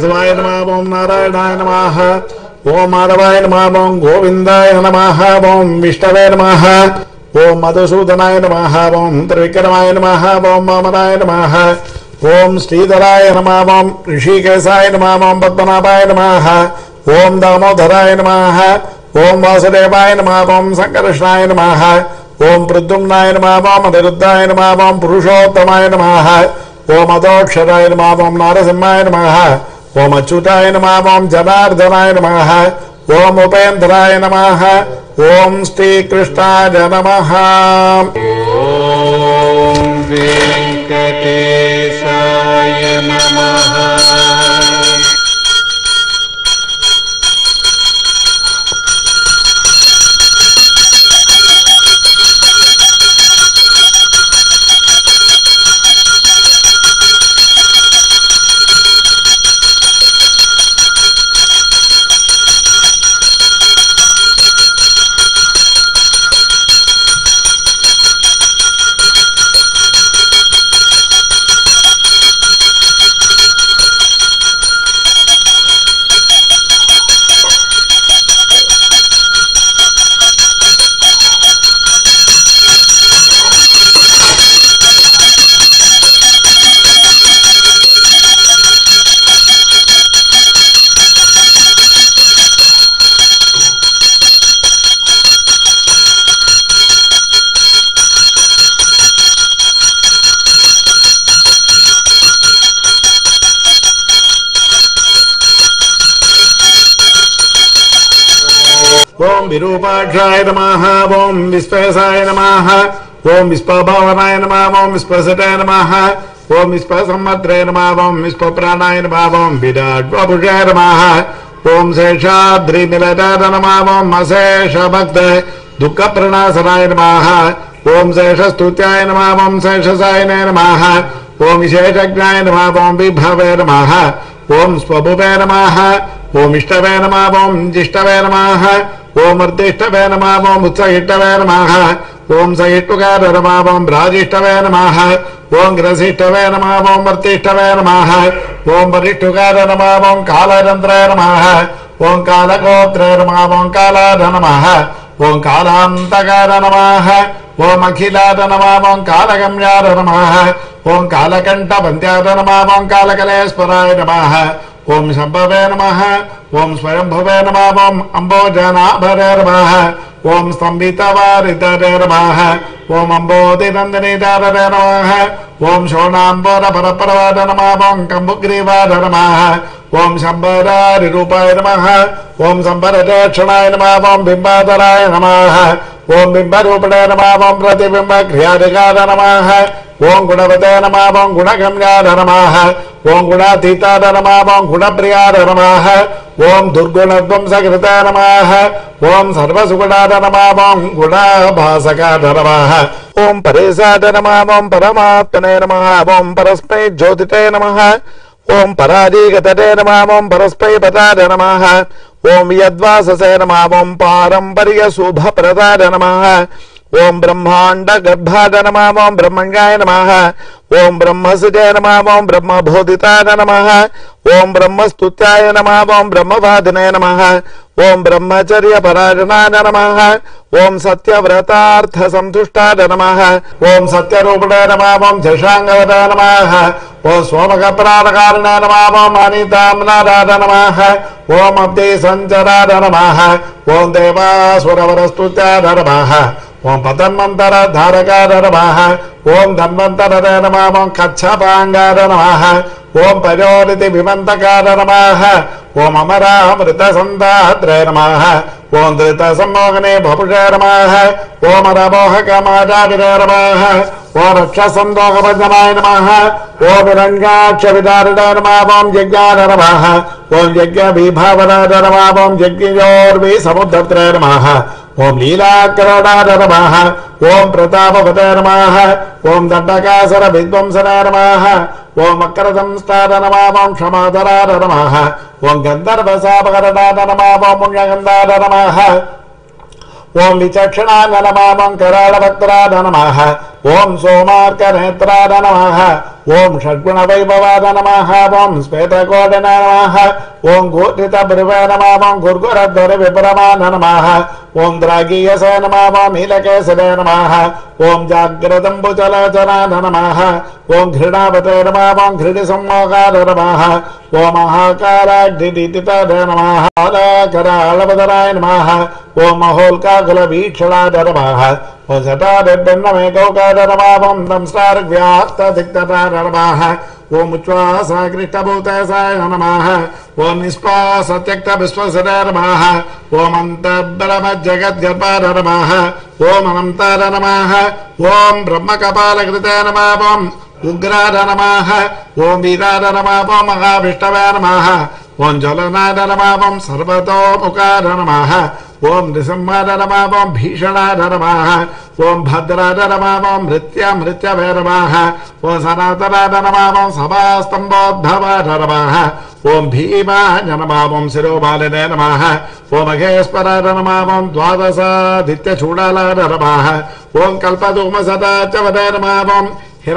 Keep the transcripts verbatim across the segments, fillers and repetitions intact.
शिवाय नमः। ओम नारायणाय नमः। ओम माधवाय नमः। ओम गोविंदाय नमः। ओम विष्णवे नमः। ओम मधुसूदनाय नमः। ओम त्रिविक्रमाय नमः। ओम वामनाय नमः। ओम श्रीधराय नमः। ओम ऋषिकेशाय नमः। ओम पद्मनाभाय नमः। ओम दामोदराय नमः। ओम वासुदेवाय नमः। ओम संकर्षणाय नमः। ओम प्रद्युम्नाय नमः। ओम अनिरुद्धाय नमः। ओम पुरुषोत्तमाय नमः। ओम अदोक्षराय नमः। ओम नारसिंहाय नमः। ओम अच्युताय नमः। ओम जनार्दनाय नमः। ओम उपेन्द्राय नमः। ओम श्रीकृष्णाय नमः। ओम वेंकटेशाय नमः। ओम विरूपाक्षाय नमः। ओम विश्वेशाय नमः। ओम विश्वभावनाय नमः। ओम विश्वसटाय नमः। ओम विश्वसम्मत्रे नमः। ओम विश्वप्राणाय नमः। ओम विराट्वपुषाय नमः। ओम शेषाद्रिनिलयाय नमः। ओम अशेष भक्त दुःखप्रणाशनाय नमः। ओम शेषस्तुत्याय नमः। ओम शेषसायनाय नमः। ओम विशेषज्ञाय नमः। ओम विभवे नमः। ओम स्वभुवे नमः। ओम इष्टवे नमः। ओम जिष्टवे नमः। ओम अर्धिष्टवे नमः। ओम उत्सहिष्टवे नमः। ओम सहिष्टुकार नमः। ओम राजिष्टवे नमः। ओम ग्रसिष्टवे नमः। ओम वर्तिष्टवे नमः। ओम वरिष्ठुकार नमः। ओम कालरन्त्राय नमः। ओम कालगोत्रे नमः। ओम कालाय नमः। ओम कालान्तकार नमः। ओम अखिलाय नमः। ओम कालगम्याय नमः। ओम कालकण्ठवन्त्याय नमः। ओम कालकलेश्वराय नमः। ओम शंभवे नमः। ओम स्वयंभुवे नमः। ओम अम्बोजनाभरे नमः। ओम स्तंभितवारितरे नमः। ओम अम्बोधिनन्दिनीधरे नमः। ओम शोणाम्बरपरप्रवाद नमः। ओम कम्बुग्रीवाय नमः। ओम शंभरारिरूपाय नमः। ओम शंभरदक्षिणाय नमः। ओम बिम्बाधराय नमः। ओम बिम्बरूपिणे नमः। ओम प्रतिबिम्बक्रियाधिकाय नमः। ओम गुणवते नमः। ओम गुणगम्याय नमः। ओम गुणातीताय नमः। ओम गुणप्रियाय नमः। ओम दुर्गुणध्वंसकृताय नमः। ओम सर्वसुगुणाय नमः। ओम गुणाभासकाय नमः। ओम परेशाय नमः। ओम परमात्मने नमः। ओम परस्मै ज्योतिते नमः। ओम परादिगतते नमः। ओम परस्मै पदाय नमः। ओम यद्वाससे नमः। ओम पारंपरिक शुभप्रदाय नमः। ओम ब्रह्मांड गर्भाय नमः। ओम ब्रह्मण्याय नमः। ओम ब्रह्मसुजाय नमः। ओम ब्रह्मबोधिताय नमः। ओम ब्रह्मस्तुत्याय नमः। ओम ब्रह्मवादिने नमः। ओम ब्रह्मचर्य परायणाय नमः। ओम सत्यव्रतार्थ संतुष्टाय नमः। ओम सत्यरूपिणे नमः। ओम जशांगवदाय नमः। ओम सोमकप्राणकारिणे नमः। ओम अनिताम्नाराय नमः। ओम अब्धि संचराय नमः। ओम देवासुरवरस्तुत्याय नमः। ओम पतन्वंतर धारकाय नमः। ओम धन्वंतरे नमः। ओम कच्छपांगाय नमः। ओम पयोनिधि विमंतकाय नमः। ओम अमरामृत संदात्रे नमः। ओम धृत सम्मोहने भपुषे नमः। ओम रमोहकमाजाविरे नमः। ओम रक्षसन्दोहभजनाय नमः। ओम रंगाक्षविदारिणे नमः। ओम यज्ञाय नमः। ओम यज्ञविभावनाय नमः। ओम यज्ञयोर्विसमुद्रत्रे नमः। ओम लीलाकरणाय नमः। ओम प्रतापवते नमः। ओम दंडकासुर विध्वंसनाय नमः। ओम मकरसंस्थाय नमः। ओम क्षमाधराय नमः। ओम गंधर्वशापकरणाय नमः। ओम पुण्यगंधाय नमः। ओम विचक्षणाय नमः। ओम कराळभक्त्राय नमः। ओम सोमार्कनेत्राय नमः। ओम षड्गुण वैभवाय नमः ओम श्वेतकोटिने नमः ओम गोटितभृवे नमः ओम गुर्गुरध्वरे विभ्रमाय नमः ओम द्रागीयसे नमः ओम नीलकेसरे नमः ओम जाग्रतम्बुचलोचनाय नमः ओम घृणावते नमः ओम घृणिसम्मोहाय नमः ओम महाकाराग्निदितिताय नमः कराळवदनाय नमः ओम महोल्काकुलवीक्षणाय नमः ओम जटादिर्भिन्नमेकौकाय नमः ओम दंष्ट्रार्घ्यास्तदिक्तताय नमः ओम उच्छ्वासकृष्टभूतेशाय नमः ओम निष्पासत्यक्तविश्वसराय नमः ओम अन्तर्ब्रह्मजगद्गर्भाय नमः ओम अनन्ताय नमः ओम ब्रह्मकपालकृते नमः ओम उग्राय नमः ओम वीराय नमः ओम महाविष्णवे नमः ओम ज्वलनाय नमः ओम सर्वतोमुखाय नमः ओम नृसिंहाय नमः ओम भीषणाय नमः ओम भद्राय नमः ओम मृत्युमृत्यवे नमः ओम सनातनाय नमः ओम सभास्तम्भोद्भवाय नमः ओम भीमाय नमः ओम शिरोबालिने नमः ओम महेश्वराय नमः ओम द्वादशादित्यचूडालाय नमः ओम कल्पद्रुमसदाच्यवते नमः ओम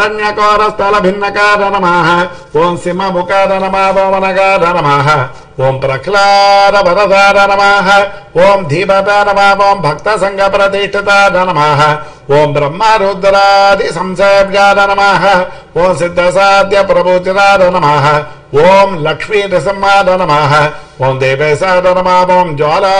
हिरण्यकोरस्थलभिन्नकाय नमः ओम सिंहमुखाय नमः ओम अनगाय नमः ओम प्रह्लादवरदाय नमः ओम धीमताय नमः ओम भक्तसंघप्रतिष्ठिताय नमः ओम ब्रह्मरुद्रादि संसेव्याय नमः ओम सिद्धसाध्यप्रभूतिताय नमः ओम लक्ष्मी नृसिंहाय नमः ओम देवेशाय नमः ओम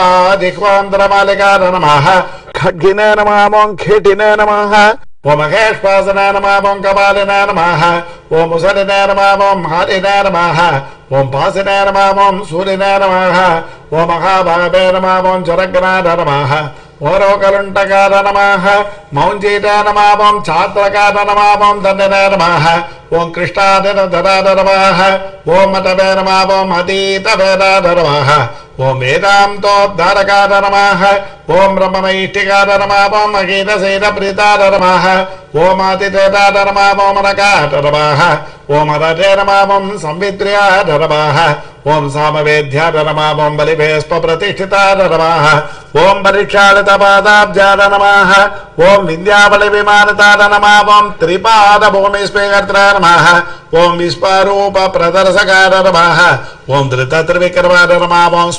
ज्वालाजिह्वान्तरमालिकाय नमः खड्गिने नमः ओम खीटिने नमः ओम महेश्वासनाय नमः ओम कपालिनाय नमः ओम मुसलिने नमः ओम हारिनाय नमः ओम पासिनाय नमः ओम सूर्यनाय नमः ओम महाभावे नमः ओम जरग्नाय नमः ओरोकलुण्टकाय नमः मौञ्जीताय नमः ओम छात्रकाय नमः ओम दण्डनाय नमः ओम कृष्णादिनधराय नमः ओम मतवे नमः ओम अतीतवेदाय नमः ओम वेदान्तोद्धारकाय नमः ओम ब्रह्ममैष्टिकाय नमः ओम अगीतसेनप्रीताय नमः ओम आतिथेयाय नमः ओम अनकाय नमः ओम अरजे नमः ओम संवित्र्याय नमः ओम सामवेद्याय नमः ओम बलिभेष्पप्रतिष्ठिताय नमः ओम परीक्षालितपादाब्जाय नमः ओम विन्द्यावलिविमानिताय नमः ओम त्रिपादभूमिस्फीकर्त्राय नमः ओम विश्वरूपप्रदर्शकाय नमः ओम धृतत्रिविक्रमाय नमः ओम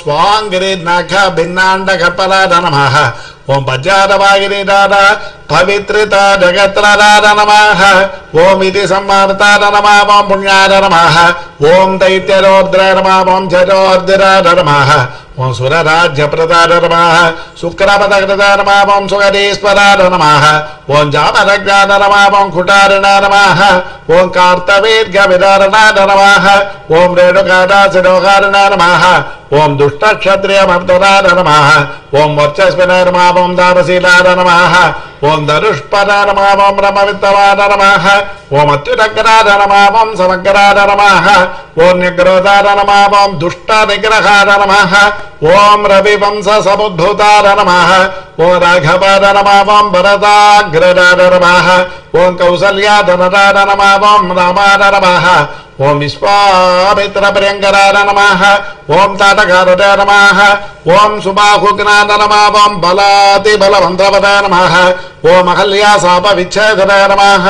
स्वाङ्गिरिनखभिन्नाण्डकल्पनाय नमः ओम पज्जातवागिनीदाय पवित्रिता जगत्रदाय नमः ओम इति सम्मानिताय नमः ओम पुण्याय नमः ओम दैत्यरौद्राय नमः ओम जजोर्दिराय नमः ओम सुरराज्यप्रदाय नमः शुक्रपदकृताय नमः ओम सुगरीश्वराय नमः ओम जामदग्नाय नमः ओम कुटारिणाय नमः ओम कार्तवीर्यविदारणाय नमः ओम रेणुकादासिरोहारिणाय नमः ओम दुष्टक्षत्रियमर्दनाय नमः ओम वर्चस्विनाय नमः ओम दानशीलाय नमः ओम धनुष्पदाय नमः ओम ब्रह्मविद्वाय नमः ओम अत्युदग्राय नमः ओम समग्राय नमः ओम निग्रोधाय नमः ओम दुष्टनिग्रहाय नमः ओम रविवंश समुद्भूताय नमः ओम राघवाय नमः ओम भरताग्रजाय नमः ओम कौसल्याधनराय नमः ओम रामाय नमः ओम विश्वामित्रप्रियङ्कराय नमः ओम ताटकारुणाय नमः ओम सुबाहुघ्नाय नमः ओम बलातिबलवन्त्रपदाय नमः ओम अहल्याशापविच्छेदनाय नमः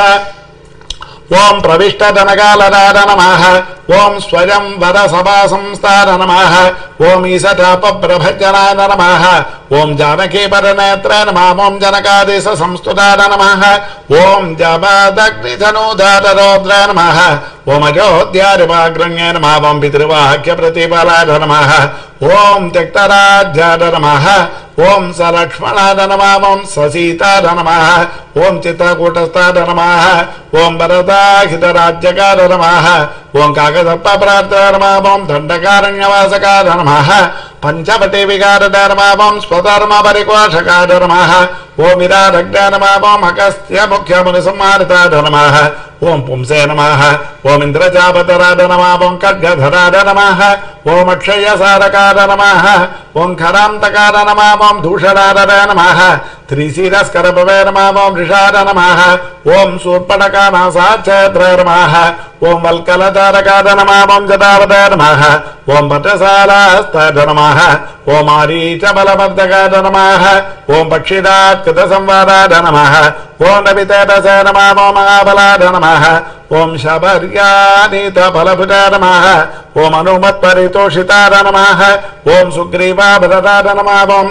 ओम प्रविष्टधनकालनाय नमः ओम स्वयं वर सभा संस्थाय नमः ओम ईशतापप्रभजनाय नमः ओम जानकी परनेत्राय नमः ओम जनकादेश संस्तुताय नमः ओम जमदग्निधनुधाय रौद्राय नमः ओम अयोध्यारिवाग्रण्याय नमः ओम पितृवाक्यप्रतिफलाय नमः ओम त्यक्तराज्याय नमः ओम सलक्ष्मणाय नमः ओम ससीताय नमः ओम चित्रकूटस्थाय नमः ओम भरताहितराज्यकाय नमः ओम काकसर्पप्रार्थाय नमः ओम दण्डकारण्यवासकाय नमः पंचवटीविकाराय नमः ओम स्वधर्मपरिकोषकाय नमः ओम विराटज्ञाय नमः ओम अगस्त्य मुख्यमुनिसंहारिताय नमः ओम पुंसे नमः ओम इंद्रजापतराय नमः ओम खड्गधराय नमः ओम अक्षयसारकाय नमः ओम खरान्तकाय नमः ओम दूषणाय नमः त्रिशिरस्करभवे नमः ओम ऋषाय नमः ओम शूर्पणखानासाच्छेत्राय नमः ओम वल्कलधारकाय नमः ओम जटावताय नमः ओम भट्टसालास्ताय नमः ओम आरीचबलवर्धकाय नमः ओम पक्षिदात्कृतसंवादाय नमः ओम नवितेजसे नमः ओम महाबलाय नमः ఓం శబర్యానీత ఫలభుజాయ నమః ఓం అనుమత్పరితోషితాయ నమః ఓం సుగ్రీవాభరతాయ నమః ఓం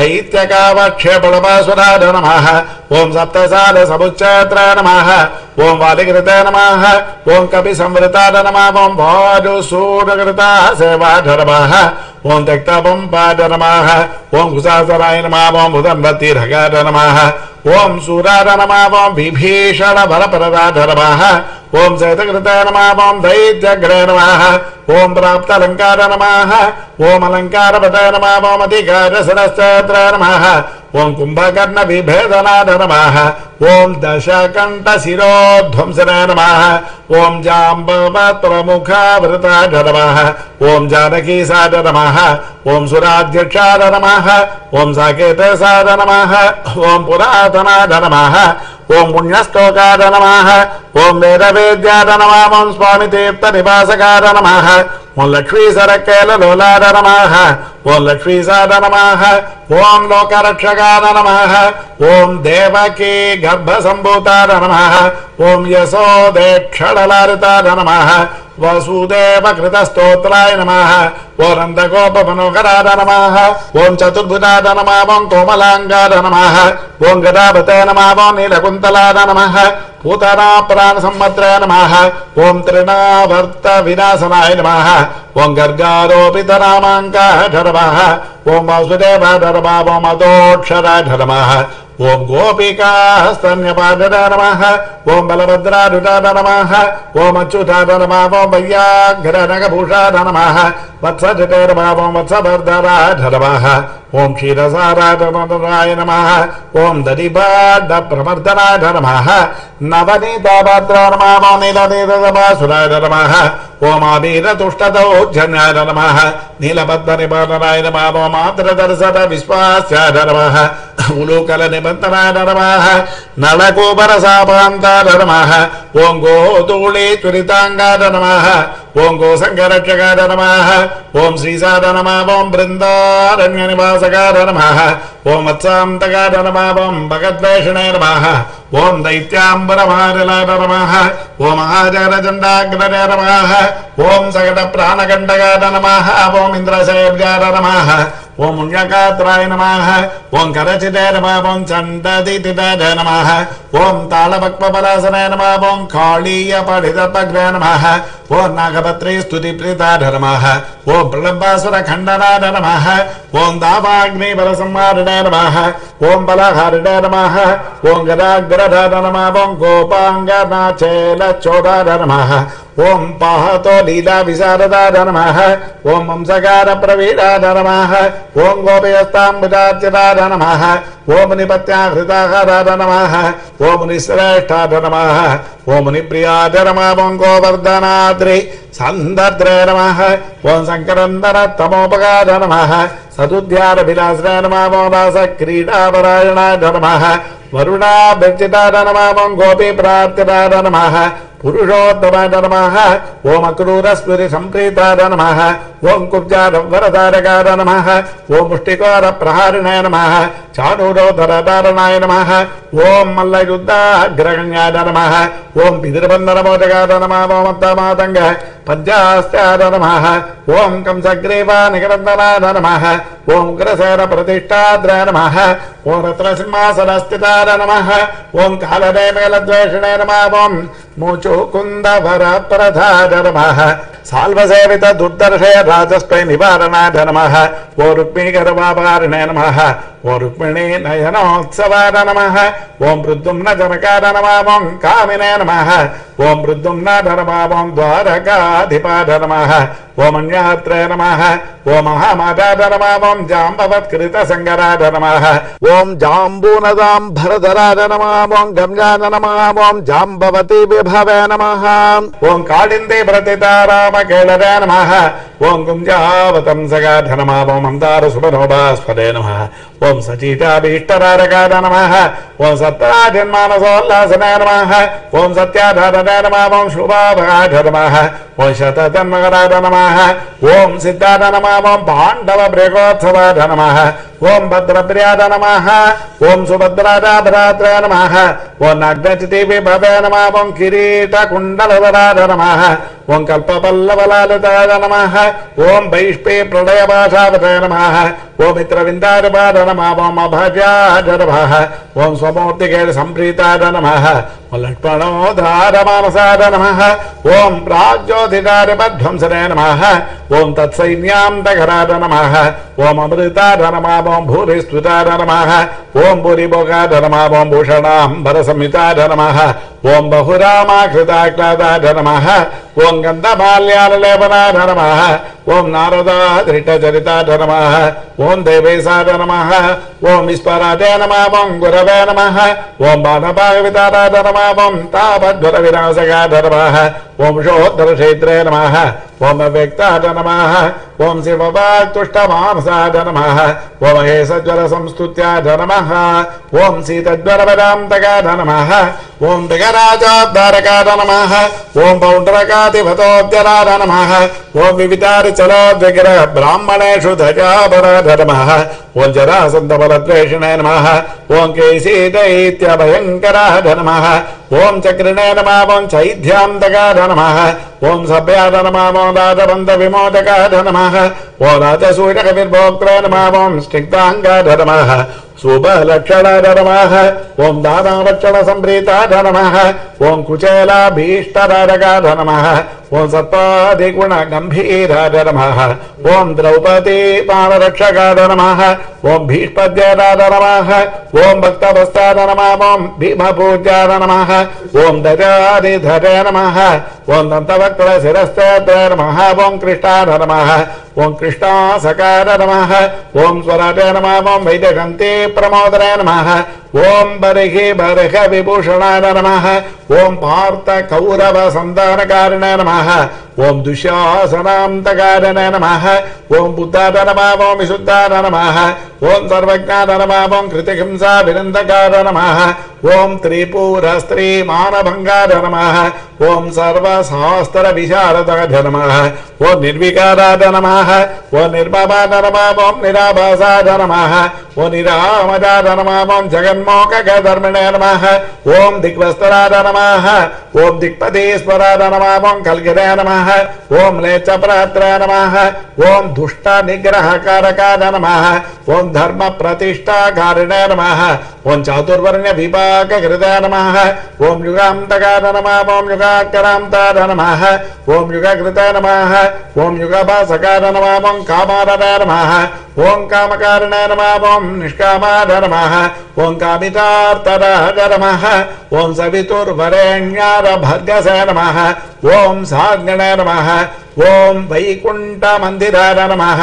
దైత్యకావక్షేపళపాసురాయ నమః ఓం సప్తసాల సముచ్చత్రాయ నమః ఓం వాలికృతాయ నమః ఓం కపిసంవృతాయ నమః ఓం భానుసూరకృతాయ సేవాయ నమః ఓం తక్తపంపాయ నమః ఓం కుశాసనాయ నమః ఓం ఉదంబతీర్ఘాయ నమః ఓం సూరాయ నమః ఓం విభీషణ బలప్రదాయ నమః ఓం శతకృతాయ నమః ఓం దైత్యగ్రయ నమః ఓం ప్రాప్తాలంకార నమః ఓం అలంకారపటాయ నమః ఓం అధికారసరస్త్రాయ నమః ఓం కుంభకర్ణ విభేదనాయ నమః ఓం దశకంఠ శిరోధ్వంసనాయ నమః ఓం జాంబవత్ప్రముఖావృతాయ నమః ఓం జానకీసాయ నమః ఓం సురాధ్యక్షాయ నమః ఓం సాకేతసాయ నమః ఓం పురాతనాయ నమః ఓం పుణ్యశ్లోకాయ నమః ఓం వేదవేద్యాయ నమః ఓం స్వామి తీర్థ నివాసకాయ నమః ఓం లక్ష్మీ సరకేల లోలాయ నమః ఓం లక్ష్మీసాయ నమః ఓం లోకరక్షకాయ నమః ఓం దేవకీ గర్భసంభూతాయ నమః ఓం యశోదేక్షళలారితాయ నమః వసుదేవ కృతస్తోత్రాయ నమః ఓం నందగోపమనోహరాయ నమః ఓం చతుర్భుజాయ నమః ఓం కోమలాంగాయ నమః ఓం గదాపతే నమః ఓం నీలకుంతలాయ నమః పూతనా ప్రాణ సంవత్రాయ నమః ఓం త్రినావర్త వినాశనాయ నమః ఓం గర్గారోపిత రామాంకాయ నమః ఓం వాసుదేవాయ నమః ఓం అదోక్షరాయ నమః ఓం గోపికాస్తన్యపాదాయ నమః ఓం బలభద్రాయుధాయ నమః ఓం అచ్యుతాయ నమః ఓం వయ్యాఘ్రనగభూషాయ నమః వత్సజటాయ నమః ఓం వత్సవర్ధనాయ నమః ఓం క్షీరసారాయ నమః ఓం దధిబాఢ ప్రవర్ధనాయ నమః నవనీతాపాత్రాయ నమః ఓం నీలనీలసభాసురాయ నమః ఓం ఆవీరతుష్టదౌర్జన్యాయ నమః నీలపద్మనిపాతనాయ నమః ఓం ఆర్ద్రదర్శన విశ్వాస్యాయ నమః ఉలూకల నిబంధనాయ నమః నళకోపరసాపాంతాయ నమః ఓం గోధూళీ త్వరితాంగాయ నమః ఓం గోసంగరక్షకాయ నమః ఓం శ్రీసాయ నమః ఓం బృందారణ్య నివాసకాయ నమః ఓం వత్సాంతకాయ నమః ఓం భగద్వేషణాయ నమః ఓం దైత్యాంబరమారలాయ నమః ఓం మహాజగరజండాగ్రయ నమః ఓం సకట ప్రాణగండకాయ నమః ఓం ఇంద్రశైర్యాయ నమః ఓం పుణ్యకాత్రాయ నమః ఓం కరచితాయ నమః ఓం చండదితితాయ నమః ఓం తాళపక్వపలాసనాయ నమః ఓం కాళీయ పఠితపగ్రాయ నమః ఓం నాగపత్రీ స్తుతిప్రీతాయ నమః ఓం ప్రళంబాసుర ఖండనాయ నమః ఓం దావాగ్ని బలసంహారిణాయ నమః ఓం బలహారిణాయ నమః ఓం గదాగ్రధాయ నమః ఓం గోపాంగనాచేలచోదాయ నమః ఓం పాహతో లీలా విశారదాయ నమః ఓం వంశకార ప్రవీడాయ నమః ఓం గోపయస్తాంబుజార్చితాయ నమః ఓం నిపత్యాహృతాహారాయ నమః ఓం నిశ్రేష్ఠాయ నమః ఓం మునిప్రియాయ నమః ఓం గోవర్ధనాద్రి సందద్రే నమః ఓం శంకరందర తమోపకాయ నమః సదుద్యార విలాసాయ నమః ఓం రాస క్రీడాపరాయణాయ నమః వరుణాభ్యర్చితాయ నమః ఓం గోపీ ప్రార్థితాయ నమః పురుషోత్తమాయ నమః ఓం అక్రూరస్మృతి సంప్రీతాయ నమః ఓం కుబ్జారవరదారకాయ నమః ఓం ముష్టికోర ప్రహారిణాయ నమః చాణూరోధరధారణాయ నమః ఓం మల్లయుద్ధాగ్రగణ్యాయ నమః ఓం పితృబంధనమోచకాయ నమః ఓం అత్తమాతంగ పద్యాస్త్యాయ నమః ఓం కంసగ్రీవా నికరందనాయ నమః ఓం ఉగ్రసేన ప్రతిష్టాద్రాయ నమః ఓం రత్నసింహాసనస్థితాయ నమః ఓం కాలనేమేలద్వేషణాయ నమః ఓం ముచుకుందవరప్రధాయ నమః సాల్వసేవిత దుర్దర్శే రాజస్పై నివారణాయ నమః ఓ రుక్మిణీకరవాపారిణాయ నమః ఓ రుక్మిణీ నయనోత్సవాయ నమః ఓం ప్రద్యుమ్న జనకాయ నమః ఓం కామినాయ నమః ఓం ప్రద్యుమ్న నమః ఓం ద్వారకాధిపాయ నమః ఓం అన్యాత్రాయ నమః ఓం మహామాదాయ నమః ఓం జాంబవత్కృత సంగరాయ నమః ఓం జాంబూనదాంబరధరాయ నమః ఓం గమ్యాయ నమః ఓం జాంబవతి విభవే నమః ఓం కాళిందే ప్రతితారామకేళరాయ నమః ఓం గుంజావతంసగాయ నమః ఓం మందార సుభనోభాస్పదే నమః ఓం సచీతాభీష్టరారకాయ నమః ఓం సత్రాజన్మానసోల్లాసనాయ నమః ఓం సత్యాధారణాయ నమః ఓం శుభాభాయ నమః ఓం శతతన్మకరాయ నమః ఓం సిద్ధాయ నమః ఓం పాండవ ప్రేకోత్సవాయ నమః ओम भद्रप्रियाय नमः ओम सुभद्राजाभरात्राय नमः ओम नागचितिवे भवे नमः ओम किरीटकुण्डलधराय नमः ओम कल्पपल्लवलालिताय नमः ओम वैष्पे प्रलयभाषावताय नमः ओम मित्रविन्दारपाद नमः ओम अभजाय नमः ओम स्वमूर्तिके सम्प्रीताय नमः ओम लक्ष्मणोद्धारमानसाय नमः ओम राज्योधिकारपध्वंसने नमः ओम तत्सैन्यान्तकराय नमः ओम अमृताय नमः ओम भूरिस्तुताय नमः ओम भूरिभोगाय नमः ओम भूषणाम्बरसंहिताय नमः ओम बहुरामाकृताक्लादाय नमः ओम गन्धमाल्यालेपनाय नमः ओम नारदाधृतचरिताय नमः ओम देवेशाय नमः ओम विस्पराय नमः ओम गुरवे नमः ओम बाणपाविताराय नमः ओम तापध्वरविनाशकाय नमः ओम शोद्धरक्षेत्रे नमः ओम अव्यक्ताय नमः ओम शिववाक्तुष्टमानसाय नमः ओम हेसज्वरसंस्तुत्याय नमः ओम सीतज्वरपदान्तकाय नमः ओम दिगराजोद्धारकाय नमः ओम पौण्ड्रकातिपतोद्यराय नमः ओम विवितारिचलोद्विग्रह ब्राह्मणेषु ध्वजापराय नमः ओम जरासन्दबलद्वेषिणे नमः ओम केशीदैत्यभयङ्कराय नमः ओम चक्रिणे नमः ओम चैध्यान्तकाय नमः ओम सभ्याय नमः ओम राजबन्धविमोचकाय नमः ओम राजसूयकविर्भोक्त्रे नमः ओम स्निग्धाङ्गाय नमः शुभलक्षणाय नमः ओम दानवक्षण संप्रीताय नमः ओम कुचेलाभीष्टरारकाय नमः ओम सत्पादिगुण गंभीराय नमः ओम द्रौपदी पाणरक्षकाय नमः ओम भीष्मद्याय नमः ओम भक्तवस्ताय नमः ओम भीमपूज्याय नमः ओम दजादिधरे नमः ओम दन्तवक्त्र शिरस्ते नमः ओम कृष्णाय नमः ओम कृष्णासकाय नमः ओम स्वराय नमः ओम वैदगन्ते प्रमोदराय नमः ओम बर्हि बर्ह विभूषणाय नमः ओम पार्थ कौरव संधानकारिणे नमः ओम दुःशासनान्तकाय नमः ओम बुद्धाय नमः ओम विशुद्धाय नमः ओम सर्वज्ञाय नमः ओम कृतिहिंसा विनन्दकाय नमः ओम त्रिपुरस्त्री मानभङ्गाय नमः ओम सर्वशास्त्र विशारदाय नमः ओम निर्विकाराय नमः ओम निर्ममाय नमः ओम निराभासाय नमः ओम निरामजाय नमः ओम जगन्मोहकधर्मिणे नमः ओम दिग्वस्त्राय नमः ओम दिक्पदेश्वराय नमः ओम कल्गिरे नमः ओम लेचप्रात्राय नमः ओम दुष्ट निग्रहकारकाय नमः ओम धर्म प्रतिष्ठाकारिणे नमः ओम चातुर्वर्ण्य विभागकृताय नमः ओम युगान्तकाय नमः ओम युगाकरान्ताय नमः ओम युगकृताय नमः ओम युगभासकाय नमः ओम कामाराय नमः ओम कामकारिणे नमः ओम निष्कामाय नमः ओम कामितार्थराय नमः ओम सवितुर्वरेण्याय भर्गसे नमः ओम साग्ने नमः ओम वैकुण्ठमन्दिराय नमः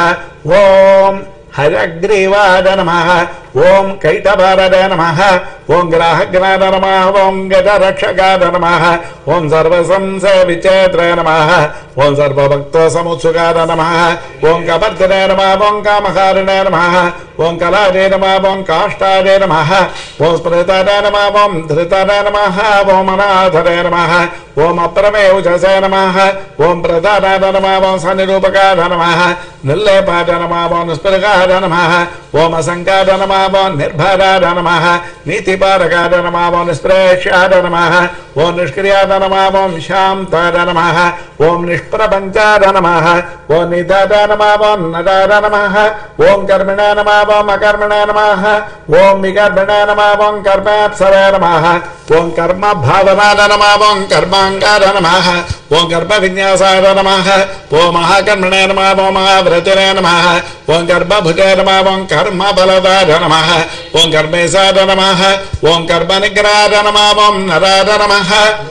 ओम हयग्रीवाय नमः ओम कैटभाराय नमः ओम ग्राहग्नाय नमः ओम गजरक्षकाय नमः ओम सर्वसंशयविचेत्रे नमः ओम सर्वभक्तसमुत्सुकाय नमः ओम कपर्दिने नमः ओम कामकारिणे नमः ओम कलाये नमः ओम काष्ठाय नमः ओम स्मृताय नमः ओम धृताय नमः ओम अनाथरे नमः ओम अप्रमेयुजसे नमः ओम प्रदानाय नमः ओम सनिरूपकाय नमः निर्लेपाय नमः ओम निष्प्रगाय नमः ओम असंकाय नमः ओम निर्भराय नमः नीतिपारकाय नमः ओम निष्प्रेष्याय नमः ओम निष्क्रियाय नमः ओम शान्ताय नमः ओम निष्प्रपञ्चाय नमः ओम निधाय नमः ओम नदाय नमः ओम कर्मिणे नमः ओम अकर्मणे नमः ओम विकर्मिणे नमः ओम कर्मेप्सवे नमः ओम कर्म भावनाय नमः ओम कर्माङ्गाय नमः ओम गर्भविन्यासाय नमः ओम महाकर्मणे नमः ओम महाव्रतने नमः ओम गर्भभुजे नमः ओम कर्मबलदाय नमः ओम कर्मेशाय नमः ओम कर्मनिग्रहाय नमः ओम नराय नमः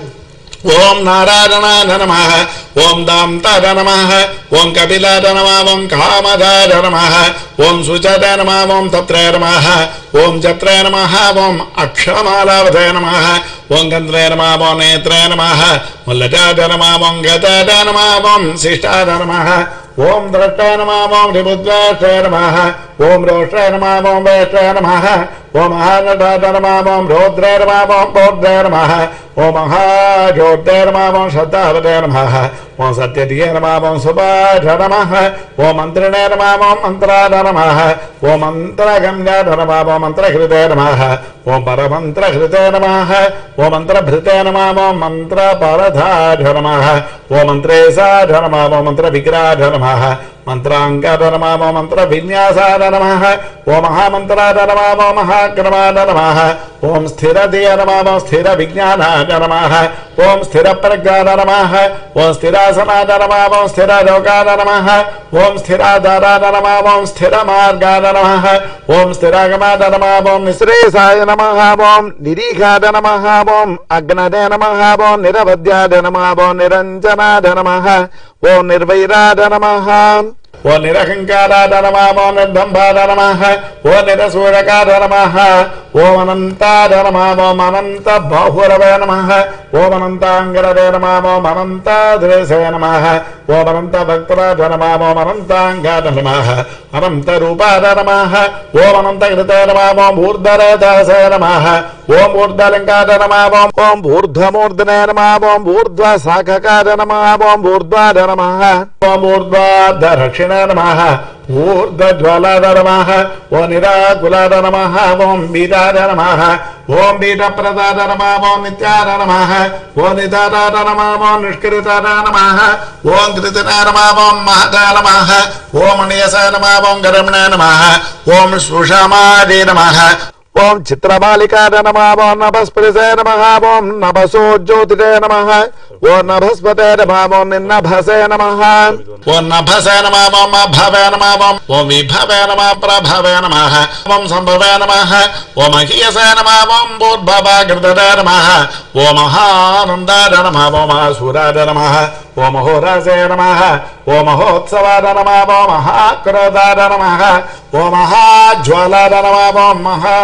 ओम नारायणाय नमः ओम दान्ताय नमः ओम कपिलाय नमः ओम कामदाय नमः ओम सुचताय नमः ओम तत्रे नमः ओम जत्रे नमः ओम अक्षमालावते नमः ओम गन्ध्रे नमः ओम नेत्रे नमः ओम लजाय नमः ओम गजाय नमः ओम शिष्टाय नमः ओम द्रष्टाय नमः ओम रिबुद्वेष्टाय नमः ओम रोष्टाय नमः ओम वेष्टाय नमः ఓం మహానటాయ నమః ఓం రౌద్రాయ నమః ఓం పౌర్ధాయ నమః ఓం మహాజ్యోతిర్య నమః ఓం శ్రద్ధావతాయ నమః ఓం సత్యధియ నమః ఓం సుభాయ నమః ఓం మంత్రిణే నమః ఓం మంత్రాయ నమః ఓం మంత్రగమ్యాయ నమః ఓం మంత్రహృదయ నమః ఓం పరమంత్రహృదయ నమః ఓం మంత్రభృతే నమః ఓం మంత్రపరధాయ నమః ఓం మంత్రేశాయ నమః ఓం మంత్రవిగ్రహాయ నమః మంత్రాంగాయ నమః ఓం మంత్రవిన్యాసాయ నమః ఓం మహామంత్రాయ నమః ఓం మహాక్రమాయ నమః ఓం స్థిరధియ నమః ఓం స్థిర విజ్ఞానాయ నమః ఓం స్థిర ప్రజ్ఞాయ నమః ఓం స్థిరాసనాయ నమః ఓం స్థిర లోకాయ నమః ఓం స్థిరాధారాయ నమః ఓం స్థిర మార్గాయ నమః ఓం స్థిరాగమాయ నమః ఓం నిశ్రేషాయ నమః ఓం నిరీఘాయ నమః ఓం అగ్నదే నమః ఓం నిరవధ్యాయ నమః ఓం నిరంజనాయ నమః ఓం నిర్వైరాయ నమః ఓ నిరహంకారాయ నమః ఓం నిర్దంభాయ నమః ఓ నిరసూరకాయ నమః ఓం అనంతాయ నమః ఓం అనంత బాహురవే నమః ఓం అనంతాంగరవే నమః ఓం అనంతాద్రేశాయ నమః ఓం అనంత భక్తరాయ నమః ఓం అనంతాంగాయ నమః అనంత రూపాయ నమః ఓం అనంత కృతాయ నమః ఓం ఊర్ధ్వరేతాసాయ నమః ఓం ఊర్ధ్వలింగాయ నమః ఓం ఓం ఊర్ధ్వమూర్ధనే నమః ఓం ఊర్ధ్వ శాఖకాయ నమః ఓం ఊర్ధ్వాయ నమః ఓం ఊర్ధ్వాధరక్షిణ నమః ఊర్ధ్వజ్వాలాయ నమః ఓం నిరాకులాయ నమః ఓం బీజాయ నమః ఓం బీజప్రదాయ నమః ఓం నిత్యాయ నమః ఓం నిదాయ నమః ఓం నిష్కృతాయ నమః ఓం కృతాయ నమః ఓం మహతాయ నమః ఓం మణియసాయ నమః ఓం గరమణాయ నమః ఓం సుషమాయ నమః ఓం చిత్రమాలికాయ నమః ఓం నభస్పతిసాయ నమః ఓం నభసో జ్యోతిషాయ నమః ఓం నభస్పతే నమః ఓం నిన్నభసే నమః ఓం నభసే నమః ఓం అభవే నమః ఓం ఓం విభవే నమః ప్రభవే నమః ఓం సంభవే నమః ఓం మహీయసే నమః ఓం భూర్భవగృధే నమః ఓం మహానందాయ నమః ఓం మహాసూరాయ నమః ఓం మహోరాసే నమః ఓం మహోత్సవాయ నమః ఓం మహాక్రోధాయ నమః ఓం మహాజ్వాలాయ నమః ఓం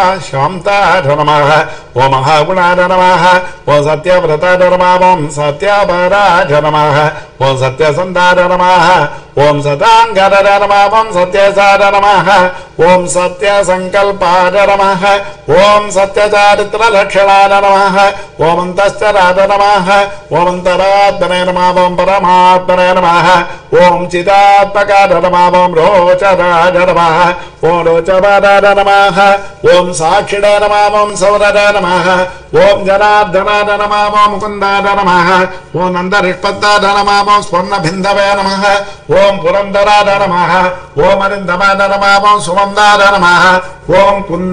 మహాశాంతాయ నమః ఓం మహాగుణాయ నమః ఓం సత్యవ్రతాయ నమః ఓం సత్యపరాయ నమః ఓం సత్యసంధాయ నమః ఓం సతాంగరాయ నమః ఓం సత్యసాయ నమః ఓం సత్యసంకల్పాయ నమః ఓం సత్యచారిత్రలక్షణాయ నమః ఓం అంతశ్చరాయ నమః ఓం అంతరాత్మనే నమః ఓం పరమాత్మనే నమః ఓం చిదాత్మకాయ నమః ఓం రోచరాయ నమః ఓం రోచవాదాయ నమః ఓం సాక్షిణే నమః ఓం సౌరజాయ నమః ఓం జనార్దనాయ నమః ఓం ముకుందాయ నమః ఓం నందరిష్పత్తాయ నమః ఓం స్వర్ణభిందవే నమః ఓం పురంధరాయ నమః ఓం అరిందమాయ నమః ఓం సుమందాయ నమః ఓం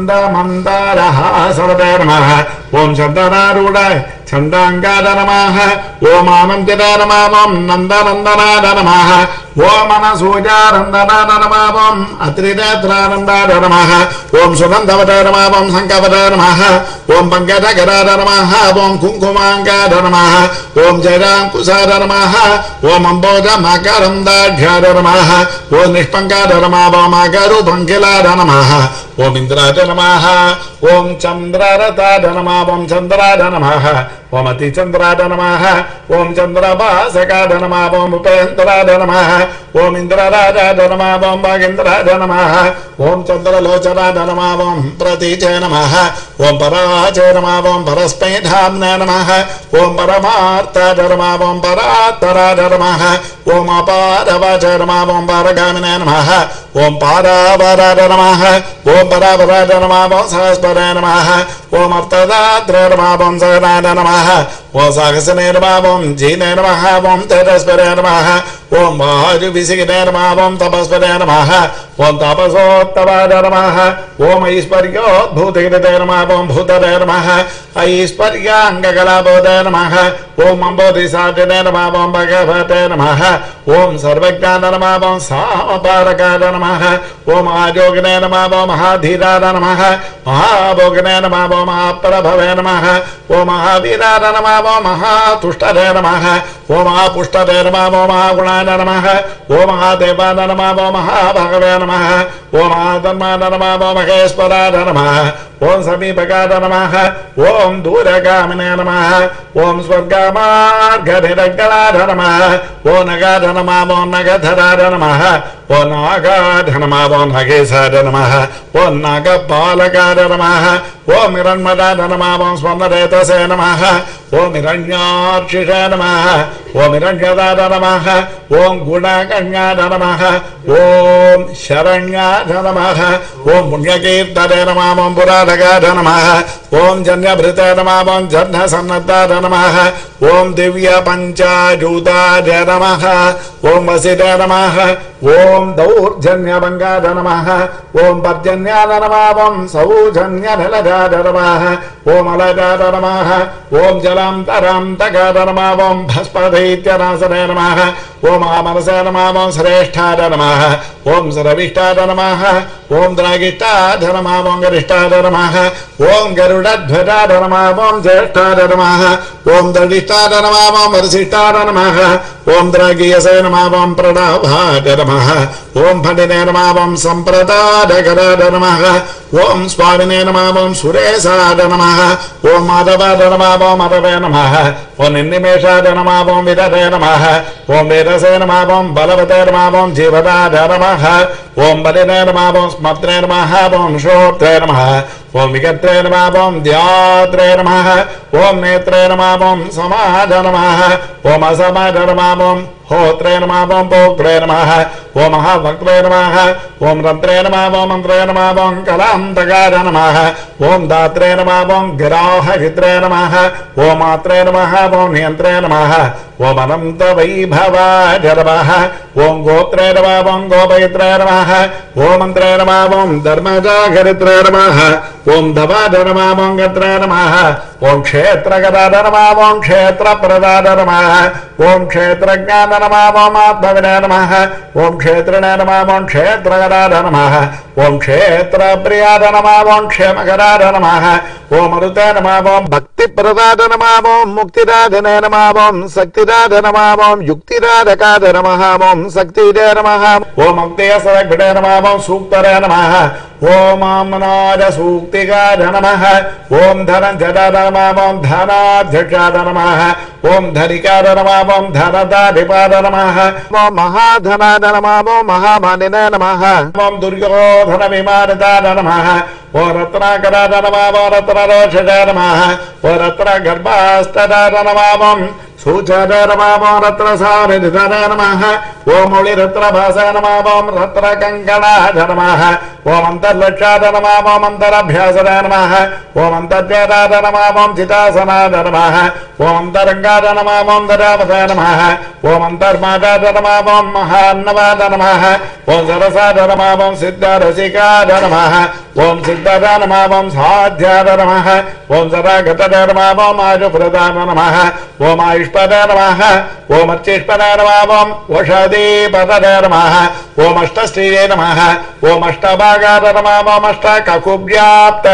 కుందమందారహాసవదే నమః ఓం చందనారూఢాయ చందాంగాయ నమః ఓం ఆనందితాయ నమః ఓం నందనందనాయ నమః ఓం అనసూయానందనాయ నమః ఓం అత్రినేత్రానందాయ నమః ఓం సుగంధవదాయ నమః ఓం శంఖవదాయ నమః ఓం పంకజగరాయ నమః ఓం కుంకుమాంగాయ నమః ఓం జయాంకుశాయ నమః ఓం అంబోజమకరందాఢ్యాయ నమః ఓం నిష్పంకాయ నమః ఓం అగరుపంకిలాయ నమః ఓం ఇంద్రాయ నమః ఓం చంద్రరథాయ నమః ఓం చంద్రాయ నమః ఓం అతిచంద్రాయ నమః ఓం చంద్రభాసకాయ నమః ఓం ఉపేంద్రాయ నమః ఓం ఇంద్రరాజాయ నమః ఓం భాగేంద్రాయ నమః ఓం చంద్రలోచనాయ నమః ఓం ప్రతీచాయ నమః ఓం పరాచాయ నమః ఓం పరస్మైధామ్నే నమః ఓం పరమార్థాయ నమః ఓం పరాత్తరాయ నమః ఓం అపారవాచాయ నమః ఓం పారగామినే నమః ఓం పారావరాయ నమః ఓం పరావరాయ నమః ఓం సహస్పరాయ నమః ఓం అర్థదాత్రాయ నమః ఓం సహనాయ నమః ఓం సాహసనే నమః ఓం జీనే నమః ఓం తేజస్పరాయ నమః ఓం వాయువిసిగినే నమః ఓం తపస్పరాయ నమః ఓం తపసోత్తమాయ నమః ఓం ఐశ్వర్యోద్భూతగిరితే నమః ఓం భూతరాయ నమః ఐశ్వర్యాంగకలాబోధాయ నమః ఓం అంబోధిసాటినే నమః ఓం భగవతే నమః ఓం సర్వజ్ఞాన నమః ఓం సామపారకాయ నమః ఓం ఆయోగినే నమః ఓం మహాధీరాయ నమః మహాభోగినే నమః ఓం మహాప్రభవే నమః ఓం మహావీరాయ నమః ఓం మహాతుష్టరే నమః ఓం మహాపుష్టరే నమః ఓం మహాగుణాయ నమః ఓం మహాదేవాయ నమః ఓం మహాభగవే నమః ఓం మహాధర్మాయ నమః ఓం మహేశ్వరాయ నమః ओम समीपकाय नमः ओम दूरगामिने नमः ओम स्वर्गमार्गनिरङ्गलाय नमः ओम नगाय नमः ओम नगधराय नमः ओम नागाय नमः ओम नगेशाय नमः ओम नागपालकाय नमः ओम हिरण्मयाय नमः ओम स्वर्णरेतसे नमः ओम हिरण्यार्चिषाय नमः ओम हिरण्यदाय नमः ओम गुणगण्याय नमः ओम शरण्याय नमः ओम पुण्यकीर्तने नमः ओम पुराणकाय नमः ओम जन्यभृताय नमः ओम जन्यसन्नद्धाय नमः ओम दिव्यपञ्चाजूताय नमः ओम वसिताय नमः ओम दौर्जन्यभङ्गाय नमः ओम पर्जन्याय नमः ओम सौजन्यनिलयाय नमः ओम अलयाय नमः ओम जलान्तरान्तकाय नमः ओम भस्मदैत्यनाशने नमः ओम आमनसे नमः ओम श्रेष्ठाय नमः ओम सर्विष्ठाय नमः ओम द्रागिष्ठाय नमः ओम गरिष्ठाय नमः ओम गरुडध्वजाय नमः ओम ज्येष्ठाय नमः ओम दलिष्ठाय नमः ओम वरिष्ठाय नमः ओम द्रागीयसे नमः ओम प्रणवाय नमः ओम फणिने नमः ओम सम्प्रदायकराय नमः ओम स्वामिने नमः ओम सुरेशाय नमः ओम माधवाय नमः ओम माधवे नमः ओम निर्निमेषाय नमः ओम विदते नमः ओम वेदसे नमः ओम बलवते नमः ओम जीवदाय नमः ओम बलिने नमः ओम स्मत्रे नमः ओम श्रोत्रे नमः ओम विगत्रे नमः ओम ध्यात्रे नमः ओम नेत्रे नमः ओम समाज नमः ओम असमाज नमः ओम होत्रे नमः ओम भोक्त्रे नमः ओम महाभक्त्रे नमः ओम रन्त्रे नमः ओम मन्त्रे नमः ओम कलान्तकाय नमः ओम दात्रे नमः ओम गिराहहित्रे नमः ओम मात्रे नमः ओम नियन्त्रे नमः ओम अनंत वैभवाय नमः ओम गोत्रे नमः ओम गोपयित्रे नमः ओम मन्त्रे नमः ओम धर्मजागरित्रे नमः ओम धवाय नमः ओम गत्रे नमः ओम क्षेत्रगदाय नमः ओम क्षेत्रप्रदाय नमः ओम क्षेत्रज्ञान नमः ओम आत्मविने नमः ओम क्षेत्रिणे नमः ओम क्षेत्रगदाय नमः ओम क्षेत्रप्रियाय नमः ओम क्षेमकराय नमः ओम मरुते नमः ओम भक्तिप्रदाय नमः ओम मुक्तिदायिने नमः ओम शक्तिदाय नमः ओम युक्तिदायकाय नमः ओम शक्तिदे नमः ओम मुक्तिसदग्भिडे नमः ओम सूक्तरे नमः ओम आम्नाय सूक्तिकाय नमः ओम धनञ्जयाय नमः ओम धनाध्यक्षाय नमः ओम धनिकाय नमः ओम धनदाधिपाय नमः ओम महाधनाय नमः ओम महामानिने नमः ओम दुर्योधनविमानिताय नमः ओम रत्नाकराय नमः ओम रत्नरोषजाय नमः ओम रत्नगर्भास्तदाय नमः ओम सूचनाय नमः ओम रत्नसानिधिताय नमः ओम मौलिरत्नभासाय नमः ओम रत्नकङ्कणाय नमः ओम अन्तर्लक्षाय नमः ओम अन्तरभ्यासाय नमः ओम अन्तर्जेताय नमः ओम चितासनाय नमः ओम अन्तरङ्गाय नमः ओम दरावताय नमः ओम अन्तर्मादाय नमः ओम महान्नवाय नमः ओम सरसाय नमः ओम सिद्धरसिकाय नमः ओम सिद्धाय नमः ओम साध्याय नमः ओम सदागताय नमः ओम आयुप्रदाय नमः ओम आयुष्पदाय नमः ओम अर्चिष्पदाय नमः ओम वषधीपदाय नमः ओम अष्टश्रीये नमः ओम अष्टभागाय नमः ओम अष्टककुव्याप्त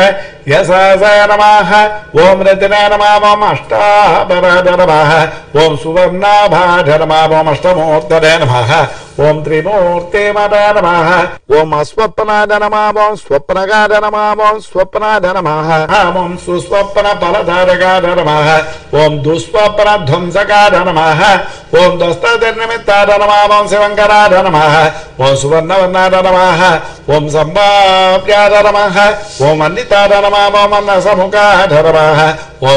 यशाय नमः ओम रतिनाय नमः ओम अष्टाभराय नमः ओम सुवर्णाभाय नमः ओम अष्टमूर्तये नमः ओम त्रिमूर्तिमते नमः ओम अस्वप्नाय नमः ओम स्वप्नगाय नमः ओम स्वप्नाय नमः ओम सुस्वप्नफलधारकाय नमः ओम दुःस्वप्नध्वंसकाय नमः ओम दुस्तनिमित्ताय नमः ओम शिवङ्कराय नमः ओम सुवर्णवर्णाय नमः ओम सम्भाव्याय नमः ओम वन्दिताय नमः ओम अन्नसमुखाय नमः ओम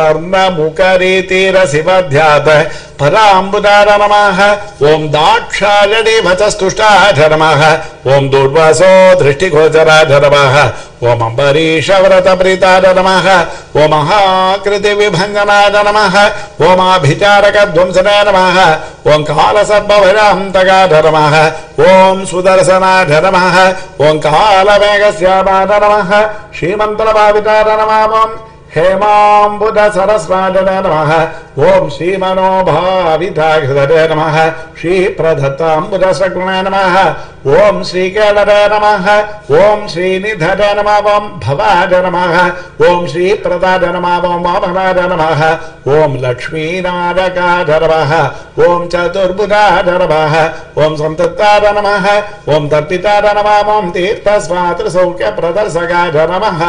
सुवर्णमुखरीतिरसिवध्यात पराम्बुदाय नमः ओम दाक्षायणीभचस्तुष्टाय नमः ओम दूर्वासो दृष्टिगोचराय नमः ओम अम्बरीषव्रतप्रीताय नमः ओम महाकृतिविभञ्जनाय नमः ओम आभिचारकध्वंसनाय नमः ओम कालसर्पभयान्तकाय नमः ओम सुदर्शनाय नमः ओम कालमेघश्यामाय नमः श्रीमन्तलभाविताय नमः ओम हेमांबुध सरस्वादने नमः ओम श्री मनोभाविताघृतरे नमः श्री प्रदत्तांबुध सगुणे नमः ओम श्री केलरे नमः ओम श्री निधरे नमः ओम भवाय नमः ओम श्री प्रदाय नमः ओम वामनाय नमः ओम लक्ष्मीनारकाय नमः ओम चतुर्भुजाय नमः ओम संतताय नमः ओम तर्पिताय नमः ओम तीर्थस्वात्र सौख्य प्रदर्शकाय नमः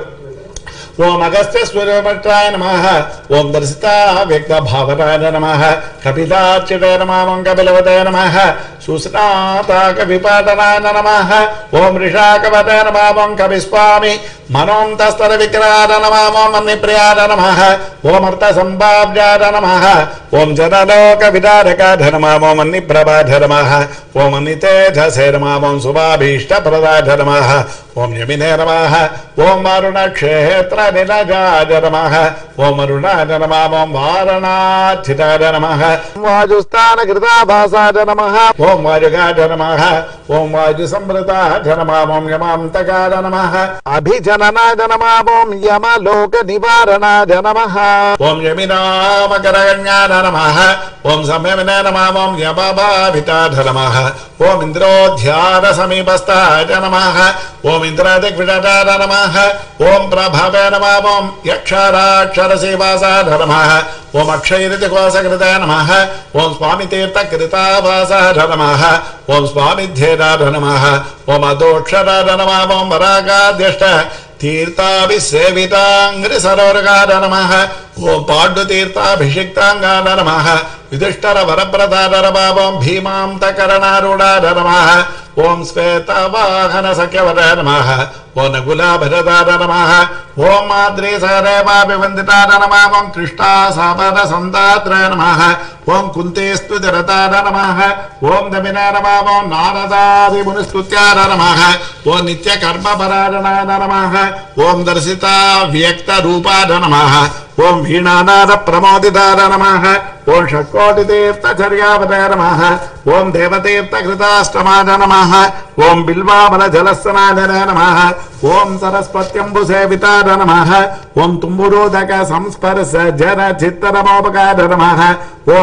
ओम अगस्त्य सूर्यमत्राय नमः ओम दर्शिता व्यक्त भावनाय नमः कपिलाच्युताय नमः ओम कपिलवताय नमः सुस्नाता कविपाटनाय नमः ओम ऋषाकवताय नमः ओम कविस्वामी मनोन्तस्तर विग्रहाय नमः ओम अन्यप्रियाय नमः ओम अर्थ संभाव्याय नमः ओम जनलोक विदारकाय नमः ओम अन्यप्रभाय नमः ओम अन्यतेजसे नमः ओम शुभाभीष्ट प्रदाय नमः ओम यमिने नमः ओम वरुणक्षेत्र निलजाय नमः ओम अरुणाय नमः ओम वारणाचिताय नमः वायुस्थान कृताभासाय नमः ओम वायुगाय नमः ओम वायुसंवृताय नमः ओम यमान्तकाय नमः अभिजननाय नमः ओम यमलोक निवारणाय नमः ओम यमिनामकरण्याय नमः ओम संयमिने नमः ओम यमभाविताय नमः ओम इंद्रोध्यान समीपस्थाय नमः ओम इंद्रादिग्विजयाय नमः ओम प्रभावे नमः ओम यक्षराक्षरसेवासाय नमः ओम अक्षयरितिकोशकृताय नमः ओम स्वामितीर्थकृतावासाय नमः ओम स्वामिध्येयाय नमः ओम अदोक्षराय नमः ओम वरागाद्यष्ट तीर्थाभिसेवितांग्रि सरोवरगाय नमः ओम पाण्डुतीर्थाभिषिक्तांगाय नमः युधिष्ठिर वरप्रदाय नमः ओम भीमांतकरणारूढाय नमः ओम श्वेतवाहन सख्यवराय नमः ओम नकुलाभरदाय नमः ओम माद्रीसरेवाभिवन्दिताय नमः ओम कृष्णासापदसन्दात्राय नमः ओम कुन्तीस्तुतिरताय नमः ओम दमिनाय नमः ओम नारदादिमुनिस्तुत्याय नमः ओम नित्यकर्मपरायणाय नमः ओम दर्शिता व्यक्तरूपाय नमः ओम वीणानाद प्रमोदिताय नमः ओम षट्कोटितीर्थचर्यावताय नमः ओम देवतीर्थकृताष्टमाय नमः ओम बिल्वामलजलस्नाय नमः ओम सरस्वत्यम्बुसेविताय नमः ओम तुम्बुरोदक संस्पर्श जन चित्तनमोपकाय नमः ओम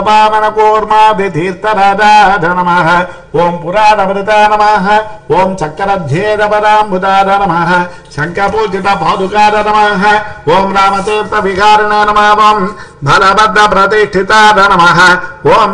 मत्स्यपावनकूर्मादितीर्थराजाय नमः ओम पुराणमृताय नमः ओम चक्रध्येदपराम्बुजाय नमः शङ्खपूजितपादुकाय नमः ओम रामतीर्थविहारिणे नमः ओम बलभद्रप्रतिष्ठिताय नमः ओम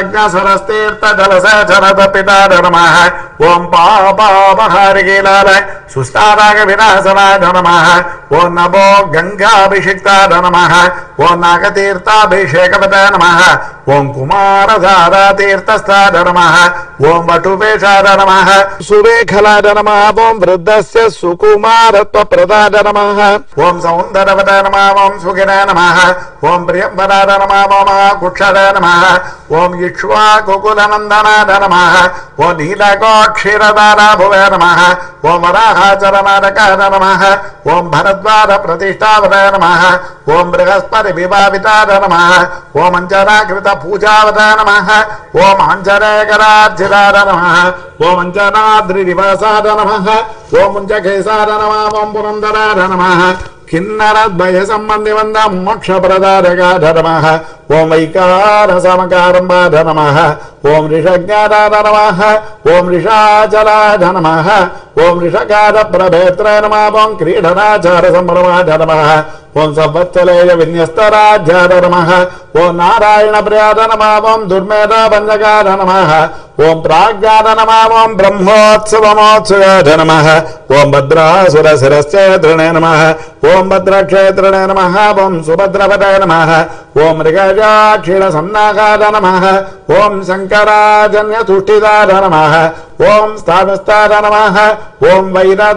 जामरज्ञसरस्तीर्थजलसेचरतपिताय नमः ओम पापापहारिकीलाल सुस्तारागविनाशनाय नमः ओम नमो गंगाभिषिक्ताय नमः ओम नागतीर्थाभिषेकवताय नमः ओम कुमारधारातीर्थस्थाय नमः ओम वटुवेशाय नमः सुवेखलाय नमः ओम वृद्धस्य सुकुमारत्वप्रदाय नमः ओम सौन्दरवताय नमः ओम सुखिनाय नमः ओम प्रियंवराय नमः ओम कुक्षराय नमः ओम इक्ष्वाकुकुलनन्दनाय नमः ओम नीलकोक्षीरदाराभुवे नमः ओम वराहाचरनारकाय नमः ओम भरद्वाजप्रतिष्ठावताय नमः ओम बृहस्पतिविभाविताय नमः ओम अंजनाकृतपूजावताय नमः ओम आञ्जनेयकरार्चिताय नमः ओम अंजनाद्रिनिवासाय नमः ओम मुञ्जकेशाय नमः ओम पुरन्दराय नमः किन्नरद्वय सम्बन्धिवन्द मोक्षप्रदायकाय नमः ओम वैकारसमकारम्भाय नमः ओम ऋषज्ञाय नमः ओम ऋषाचलाय नमः ओम ऋषकारप्रभेत्राय नमः ओम क्रीडनाचारसम्भ्रमाय नमः ओम संवत्सलेय विन्यस्तराज्याय नमः ओम नारायणप्रियाय नमः ओम दुर्मेधाभञ्जकाय नमः ओम प्राज्ञाय नमः ओम ब्रह्मोत्सवमोत्सवाय नमः ओम भद्रासुरशिरश्चेत्रिणे नमः ओम भद्रक्षेत्रिणे नमः ओम सुभद्रपदाय नमः ओम मृगजाक्षीणसन्नागाय नमः ओम शङ्कराजन्यतुष्टिदाय नमः ओम स्थानस्थाय नमः ओम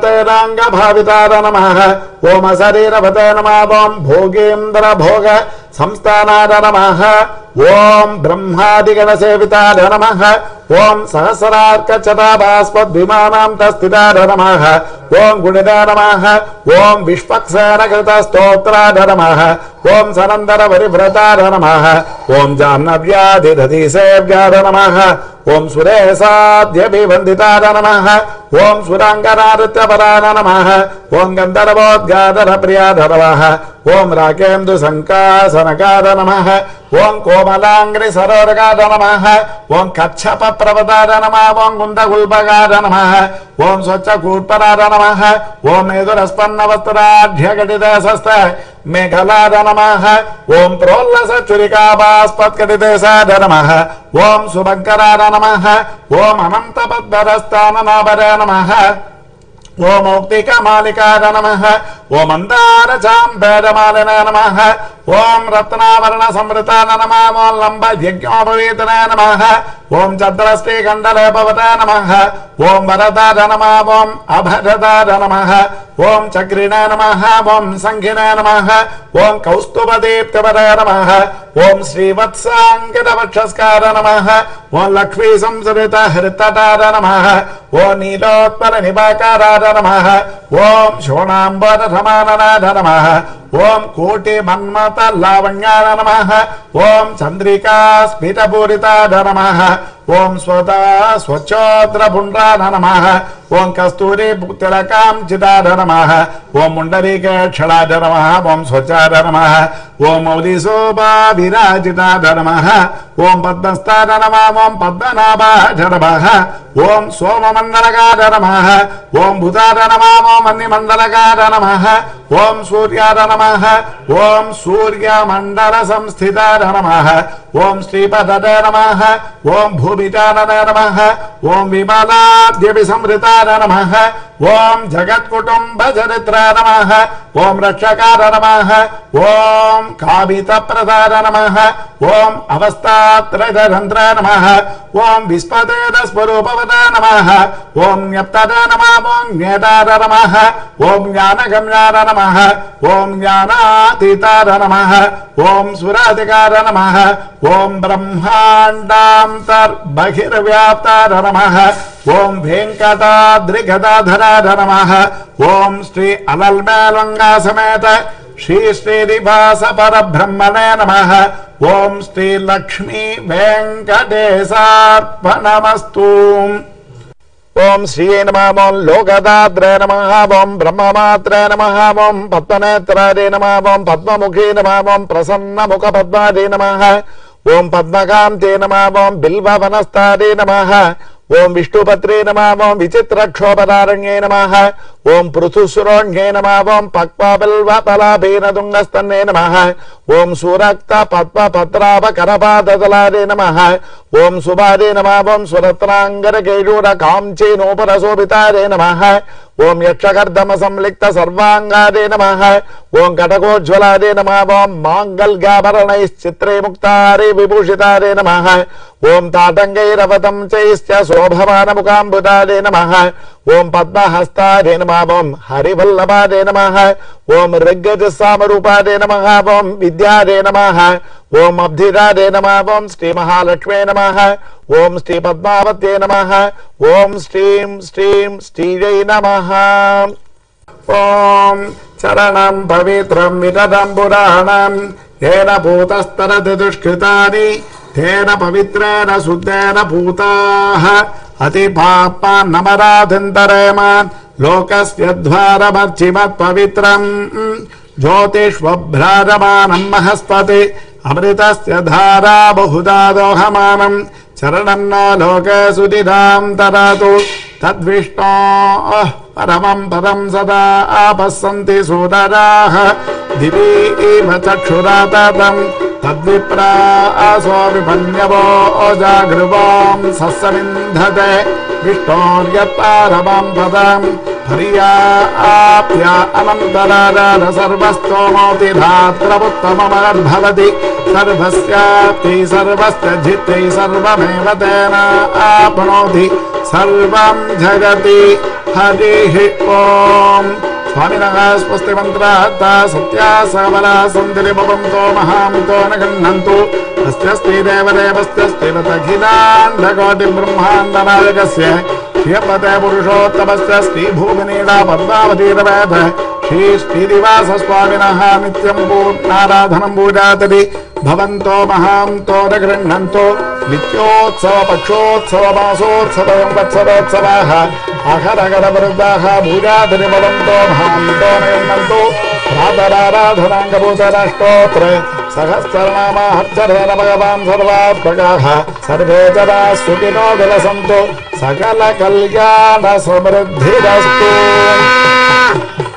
वैरतैराङ्गभाविताय नमः ओम शरीरभताय नमः ओम भोगेन्द्र भोग సంస్థానాయ నమః ఓం బ్రహ్మాదిగణ సేవితాయ నమః ఓం సహస్రార్కచతాభాస్పద్విమానాం తస్థితాయ నమః ఓం గుణితాయ నమః ఓం విశ్వక్సేనకృత స్తోత్రాయ నమః ఓం సనందర పరివ్రతాయ నమః ఓం జాహ్నవ్యాధిదధిసేవ్యాయ నమః ఓం సురేశాద్యభివందితాయ నమః ఓం సురాంగనానృత్యపరాయ నమః ఓం గంధర్వోద్గాధర ప్రియాయ నమః ఓం రాకేందు సంకాసనకాయ నమః ఓం కోమలాంగ్రి సరోరకాయ నమః ఓం కచ్చప ప్రవదాయ నమః ఓం గుండగుల్బగాయ నమః ఓం స్వచ్ఛకూర్పరాయ నమః ఓం మేధురస్పన్నవస్త్రాఢ్యఘటితశస్త మేఘలాయ నమః ఓం ప్రోల్లస చురికాభాస్పత్కటితేశాయ నమః ఓం శుభంకరాయ నమః ఓం అనంతపద్మరస్థాననాభరాయ నమః ఓం మౌక్తికమాలికాయ నమః ఓం మందారచాంబేరమాలినాయ నమః ఓం రత్నావరణ సంవృతాయ నమః ఓం లంబ యజ్ఞోపవీతనాయ నమః ఓం చంద్రశ్రీకండలేపవతాయ నమః ఓం వరదాయ నమః ఓం అభరదాయ నమః ఓం చక్రిణాయ నమః ఓం సంఘినాయ నమః ఓం కౌస్తుభదీప్తిపరాయ నమః ఓం శ్రీవత్సాంకితవక్షస్కార నమః ఓం లక్ష్మీ సంసృత హృతటాయ నమః ఓం నీలోత్పల నిపాకారాయ నమః ఓం శోణాంబర సమాననాయ నమః ఓం కోటి మన్మత లావణ్యాయ నమః ఓం చంద్రికా స్ఫితపూరితాయ నమః ఓం స్వతా స్వచ్ఛోద్ర పుండ్రాయ నమః ఓం కస్తూరి తిలకాంచితాయ నమః ఓం ముండరీకేక్షణాయ నమః ఓం స్వచ్ఛాయ నమః ఓం మౌలిశోభా విరాజితాయ నమః ఓం పద్మస్థాయ నమః ఓం పద్మనాభాయ నమః ఓం సోమమండలకాయ నమః ఓం భూతాయ నమః ఓం అన్నిమండలకాయ నమః ఓం సూర్యాయ నమః ఓం సూర్యమండల సంస్థితాయ నమః ఓం శ్రీపదయ నమః ఓం భూమితాయ నమః ఓం విమలాద్యభిసంవృతాయ నమః ఓం జగత్కుటుంబ చరిత్రాయ నమః ఓం రక్షకాయ నమః ఓం కామితప్రదాయ నమః ఓం అవస్థాత్రయంత్రాయ నమః ఓం విస్పదేద స్వరూపవదాయ నమః ఓం జ్ఞప్తదాయ నమః ఓం జ్ఞేతాయ నమః ఓం జ్ఞానగమ్యాయ నమః ఓం జ్ఞానాతీతాయ నమః ఓం సురాధికాయ నమః ఓం బ్రహ్మాండాంతర్బహిర్వ్యాప్తాయ నమః ఓం వెంకటాద్రిగదాధరాయ నమః ఓం శ్రీ అలల్మేలంగా సమేత శ్రీ శ్రీనివాస పరబ్రహ్మణే నమః ఓం శ్రీ లక్ష్మీ వెంకటేశార్పణమస్తు ఓం శ్రీ నమః ఓం లోకదాత్రే నమః ఓం బ్రహ్మమాత్రే నమః ఓం పద్మనేత్రాయ నమః ఓం పద్మముఖీ నమః ఓం ప్రసన్నముఖ పద్మాదే నమః ఓం పద్మకాంతే నమః ఓం బిల్వవనస్తాదే నమః ఓం విష్ణుపత్రే నమః ఓం విచిత్రక్షోపదారణ్యే నమః ఓం పృథుసురోణ్యే నమః ఓం పక్వబిల్వపలాభీనదుంగస్తన్నే నమః ఓం సురక్త పద్మపత్రాప కరపాదతలాదే నమః ఓం సుభాదే నమః ఓం సురత్నాంగర కేయూర కాంచీనోపరశోభితాదే నమః ఓం యక్షకర్దమ సంలిక్త సర్వాంగాదే నమః ఓం కటకోజ్వలాదే నమః ఓం మాంగల్యాభరణైశ్చిత్రే ముక్తారే విభూషితాదే నమః ఓం తాటంగైరవతం చైశ్చ శోభమానముఖాంబుదాదే నమః ఓం పద్మహస్తాదే నమః ఓం హరివల్లభాదే నమః ఓం ఋగ్గజసామరూపాదే నమః ఓం విద్యాదే నమః ఓం అబ్ధిరాదే నమః ఓం శ్రీ మహాలక్ష్మే నమః ఓం శ్రీ పద్మావత్యే నమః ఓం శ్రీం శ్రీం శ్రీజై నమః ఓం చరణం పవిత్రం విదదం పురాణం ఏన భూతస్తరతి దుష్కృతాని తేన పవిత్రేణ శుద్ధేన భూతాః అతి పాపాన్నమరాధింతరేమ లోకస్య ద్వారమర్చిమత్ పవిత్రం జ్యోతిష్వభ్రాజమానం మహస్పతి అమృతస్య ధారా బహుదా దోహమానం చరణం నో లోకే సుధిరాం తరాతు తద్విష్ణోః పరమం పదం సదా ఆపస్సంతి సోదరాః దివి ఇవ చక్షురాతతం తద్విప్రాసో విపన్యవో జాగృవాం సస్సమింధతే విష్ణోర్యత్పారమం పదం హర్యాప్య అనంతరాజ సర్వస్తోమోతి ధాత్రముత్తమమద్భవతి సర్వస్యాప్తి సర్వస్య జిత్తి సర్వమేవ తేన ఆప్నోతి సర్వం జగతి హరి ఓం स्वामिनः स्वस्ति मन्त्रार्था सत्या सबला सन्तिरि भवन्तो महामितो न गृह्णन्तु अस्त्यस्ति देवदेवस्त्यस्ति तखिलाण्डकोटिब्रह्माण्डनायकस्य श्रियपते पुरुषोत्तमस्य श्रीभूमिनीडा पद्मावतीरवेद श्री श्रीनिवासस्वामिनः नित्यं पूर्णाराधनं पूजातरि भवन्तो महान्तो न गृह्णन्तो नित्योत्सव पक्षोत्सव मासोत्सव संवत्सरोत्सवाः अहरगरवृद्धाः भूजातरि भवन्तो महान्तो न गृह्णन्तो प्रातराराधनाङ्गभूतराष्टोत्र सहस्रनामाहर्चरण भगवान् सर्वात्मकाः सर्वे जना सुखिनो विलसन्तु सकल कल्याण समृद्धिरस्तु।